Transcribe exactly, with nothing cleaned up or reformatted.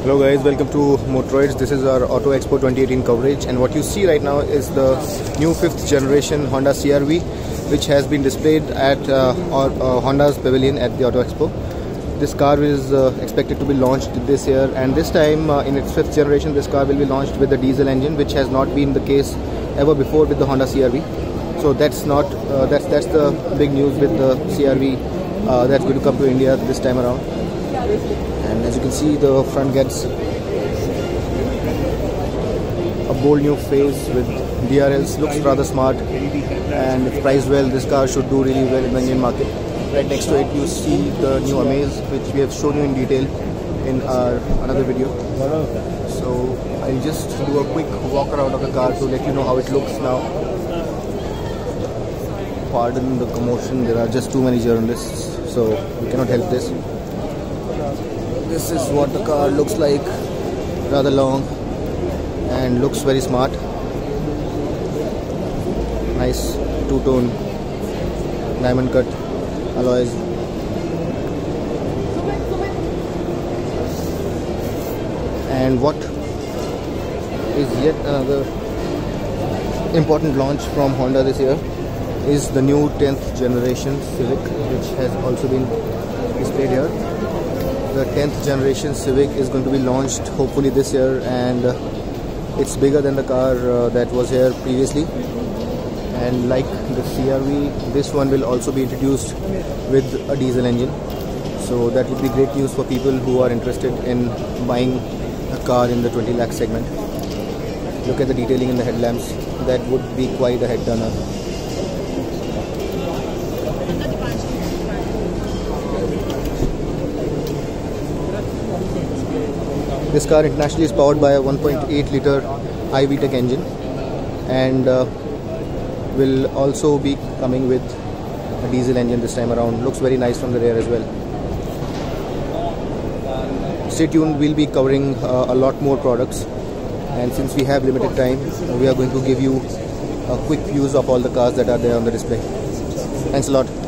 Hello guys, welcome to Motoroids. This is our Auto Expo twenty eighteen coverage, and what you see right now is the new fifth generation Honda C R V, which has been displayed at uh, uh, Honda's pavilion at the Auto Expo. This car is uh, expected to be launched this year, and this time uh, in its fifth generation this car will be launched with the diesel engine, which has not been the case ever before with the Honda C R V. So that's not uh, that's that's the big news with the C R V uh, that's going to come to India this time around. And as you can see, the front gets a bold new face with D R Ls. Looks rather smart, and if priced well, this car should do really well in the Indian market. Right next to it you see the new Amaze, which we have shown you in detail in our another video. So I'll just do a quick walk around of the car to let you know how it looks now. Pardon the commotion, there are just too many journalists, so we cannot help this. This is what the car looks like, rather long and looks very smart. Nice two-tone diamond cut alloys. And what is yet another important launch from Honda this year is the new tenth generation Civic, which has also been displayed here. The tenth generation Civic is going to be launched hopefully this year, and uh, it's bigger than the car uh, that was here previously. And like the C R V, this one will also be introduced with a diesel engine. So that would be great news for people who are interested in buying a car in the twenty lakh segment. Look at the detailing in the headlamps. That would be quite a head turner. This car internationally is powered by a one point eight litre high V TEC engine, and uh, will also be coming with a diesel engine this time around. Looks very nice from the rear as well. Stay tuned, we'll be covering uh, a lot more products, and since we have limited time, we are going to give you a quick views of all the cars that are there on the display. Thanks a lot.